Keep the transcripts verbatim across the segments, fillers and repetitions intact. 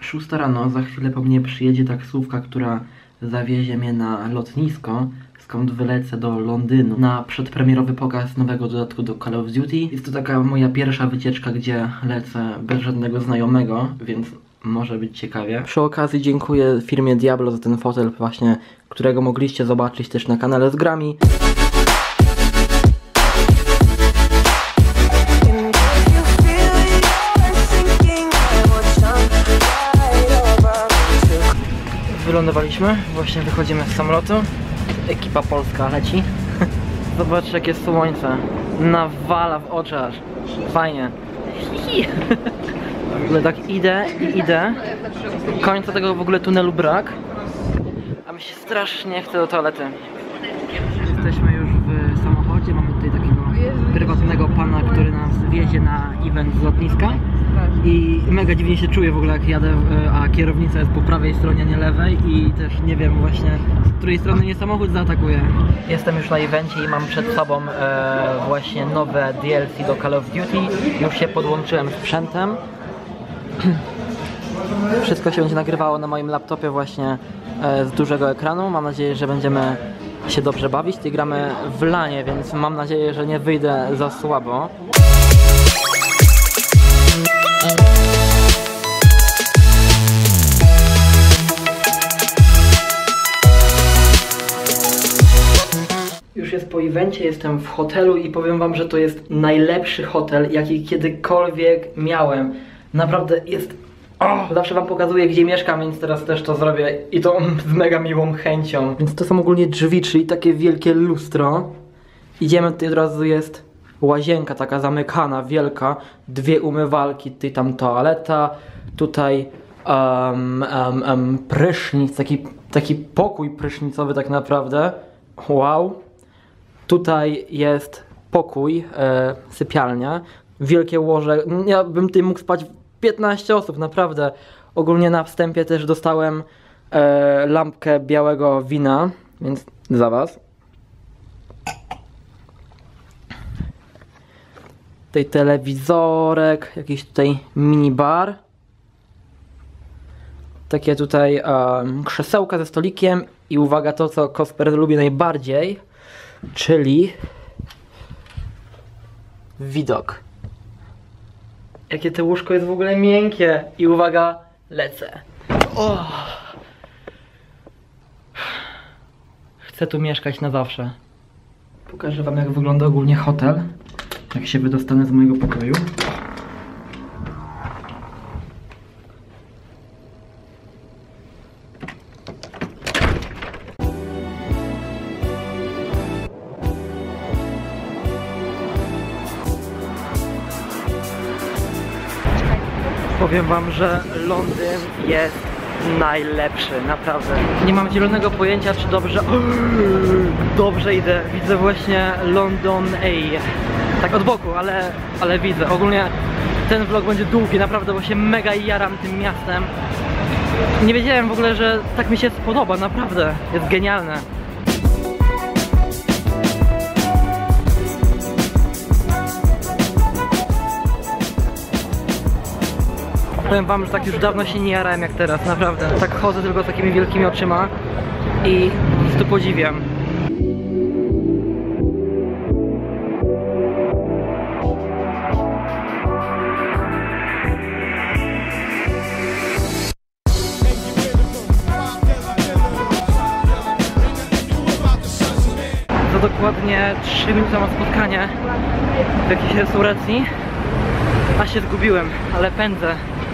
szósta rano, za chwilę po mnie przyjedzie taksówka, która zawiezie mnie na lotnisko, skąd wylecę do Londynu na przedpremierowy pokaz nowego dodatku do Call of Duty. Jest to taka moja pierwsza wycieczka, gdzie lecę bez żadnego znajomego, więc może być ciekawie. Przy okazji dziękuję firmie Diablo za ten fotel właśnie, którego mogliście zobaczyć też na kanale z grami. Wylądowaliśmy, właśnie wychodzimy z samolotu. Ekipa polska leci. Zobaczcie jakie słońce. Nawala w oczy aż. Fajnie. Ale tak idę i idę. Końca tego w ogóle tunelu brak. A mi się strasznie chce do toalety. Jesteśmy już w samochodzie. Mamy tutaj takiego prywatnego pana, który nas wiezie na event z lotniska. I mega dziwnie się czuję w ogóle jak jadę, a kierownica jest po prawej stronie, nie lewej i też nie wiem właśnie z której strony mnie samochód zaatakuje. Jestem już na evencie i mam przed sobą e, właśnie nowe D L C do Call of Duty. Już się podłączyłem sprzętem. Wszystko się będzie nagrywało na moim laptopie właśnie e, z dużego ekranu. Mam nadzieję, że będziemy się dobrze bawić. Tutaj gramy w lanie, więc mam nadzieję, że nie wyjdę za słabo. Już jest po evencie, jestem w hotelu i powiem wam, że to jest najlepszy hotel, jaki kiedykolwiek miałem. Naprawdę jest... Oh, zawsze wam pokazuję, gdzie mieszkam, więc teraz też to zrobię i to z mega miłą chęcią. Więc to są ogólnie drzwi, czyli takie wielkie lustro. Idziemy, tutaj od razu jest łazienka taka zamykana, wielka. Dwie umywalki, tutaj tam toaleta, tutaj um, um, um, prysznic, taki, taki pokój prysznicowy tak naprawdę. Wow. Tutaj jest pokój, e, sypialnia, wielkie łoże. Ja bym tutaj mógł spać piętnaście osób, naprawdę. Ogólnie na wstępie też dostałem e, lampkę białego wina, więc za was. Tutaj telewizorek, jakiś tutaj minibar. Takie tutaj um, krzesełka ze stolikiem i uwaga, to co Kosper lubi najbardziej, czyli widok. Jakie to łóżko jest w ogóle miękkie i uwaga, lecę. Oh. Chcę tu mieszkać na zawsze. Pokażę wam jak wygląda ogólnie hotel, jak się wydostanę z mojego pokoju. Powiem wam, że Londyn jest najlepszy, naprawdę. Nie mam zielonego pojęcia, czy dobrze... Dobrze idę, widzę właśnie London Eye. Tak od boku, ale, ale widzę. Ogólnie ten vlog będzie długi, naprawdę, bo się mega jaram tym miastem. Nie wiedziałem w ogóle, że tak mi się spodoba, naprawdę. Jest genialne. Powiem wam, że tak już dawno się nie jarałem jak teraz, naprawdę. Tak chodzę tylko z takimi wielkimi oczyma i to podziwiam. Za dokładnie trzy minuty mam spotkanie w jakiejś restauracji, a się zgubiłem, ale pędzę.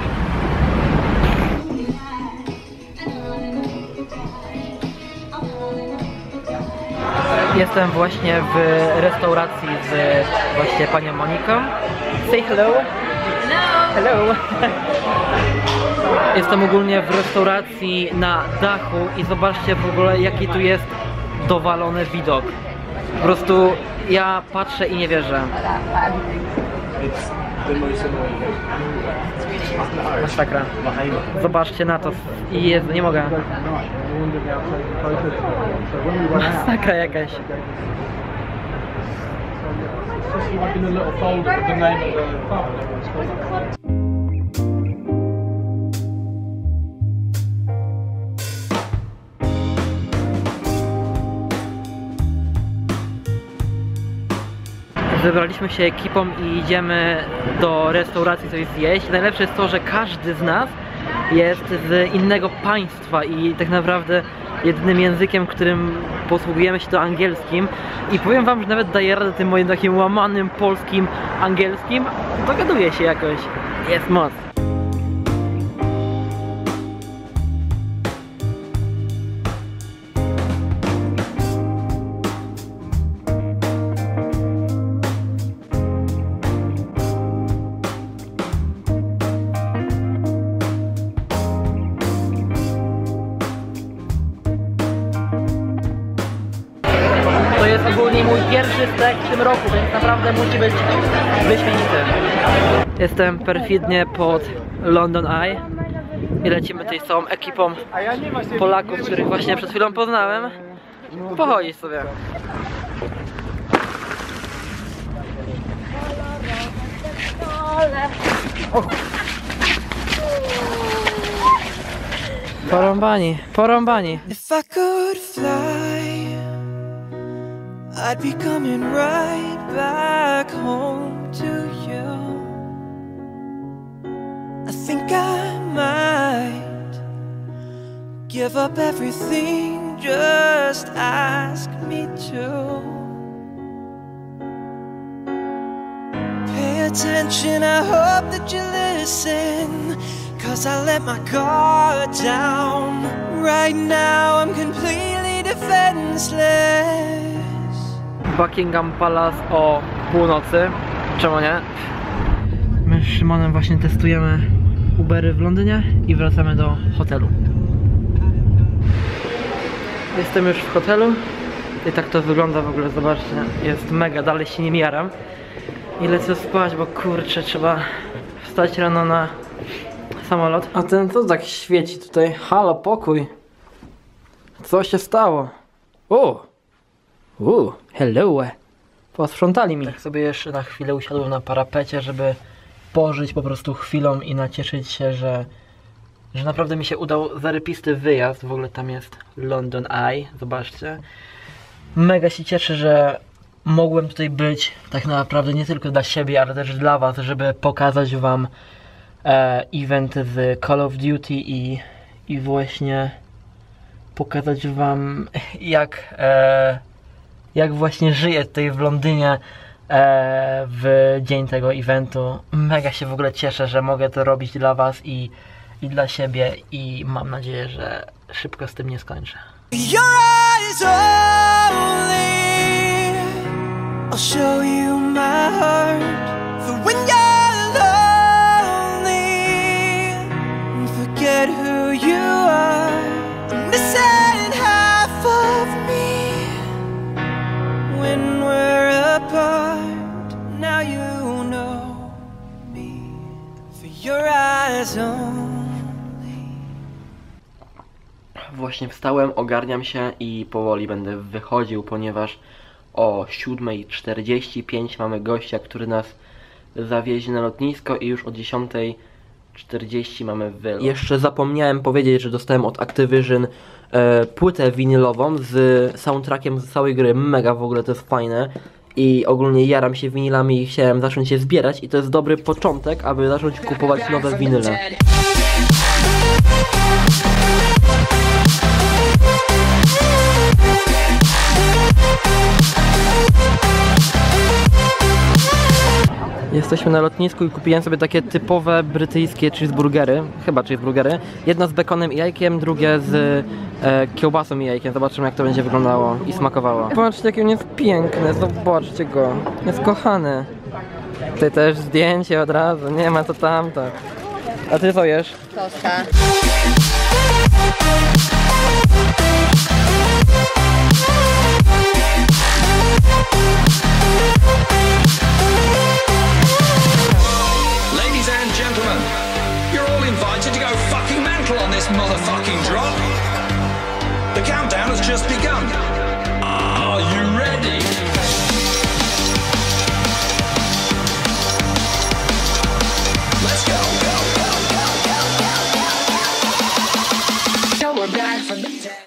Jestem właśnie w restauracji z właśnie panią Moniką. Say hello. Hello. Hello. Jestem ogólnie w restauracji na dachu i zobaczcie w ogóle jaki tu jest dowalony widok. Po prostu ja patrzę i nie wierzę. Masakra. Zobaczcie na to. I Jezu, nie mogę. Masakra jakaś. Zebraliśmy się ekipą i idziemy do restauracji coś zjeść. Najlepsze jest to, że każdy z nas jest z innego państwa i tak naprawdę jedynym językiem, którym posługujemy się, to angielskim. I powiem wam, że nawet daję radę tym moim takim łamanym polskim angielskim. Dogaduję się jakoś. Jest moc. To jest ogólnie mój pierwszy stek w tym roku, więc naprawdę musi być wyśmienity. Jestem perfidnie pod London Eye i lecimy tutaj z całą ekipą Polaków, których właśnie przed chwilą poznałem, pochodzić sobie. O. Porąbani, porąbani. I'd be coming right back home to you. I think I might give up everything, just ask me to. Pay attention, I hope that you listen, 'cause I let my guard down. Right now I'm completely defenseless. Buckingham Palace o północy. Czemu nie? My z Szymonem właśnie testujemy Ubery w Londynie i wracamy do hotelu. Jestem już w hotelu i tak to wygląda w ogóle, zobaczcie. Jest mega, dalej się nie jaram. I lecę spać, bo kurczę, trzeba wstać rano na samolot. A ten co tak świeci tutaj? Halo, pokój. Co się stało? O! Uuu, hello! Posprzątali mi. Tak sobie jeszcze na chwilę usiadłem na parapecie, żeby pożyć po prostu chwilą i nacieszyć się, że, że naprawdę mi się udał zarypisty wyjazd. W ogóle tam jest London Eye, zobaczcie. Mega się cieszę, że mogłem tutaj być tak naprawdę nie tylko dla siebie, ale też dla was, żeby pokazać wam e, event z Call of Duty i, i właśnie pokazać wam jak e, jak właśnie żyję tutaj w Londynie e, w dzień tego eventu. Mega się w ogóle cieszę, że mogę to robić dla was i, i dla siebie i mam nadzieję, że szybko z tym nie skończę. Your eyes only, I'll show you my heart, for when you're lonely, forget who you are, I'm missing half of me. When we're apart, now you know me, for your eyes only. Właśnie wstałem, ogarniam się i powoli będę wychodził, ponieważ o siódma czterdzieści pięć mamy gościa, który nas zawiezie na lotnisko i już o dziesiąta czterdzieści mamy wylot. Jeszcze zapomniałem powiedzieć, że dostałem od Activision e, płytę winylową z soundtrackiem z całej gry. Mega w ogóle, to jest fajne. I ogólnie jaram się winylami i chciałem zacząć je zbierać i to jest dobry początek, aby zacząć kupować nowe winyle. Jesteśmy na lotnisku i kupiłem sobie takie typowe brytyjskie cheeseburgery, chyba cheeseburgery. Jedno z bekonem i jajkiem, drugie z e, kiełbasą i jajkiem. Zobaczymy, jak to będzie wyglądało i smakowało. Zobaczcie, jaki on jest piękny, zobaczcie go. Jest kochany. Tutaj też zdjęcie od razu, nie ma to tamto. A ty co jesz? Tosta. Motherfucking drop. The countdown has just begun.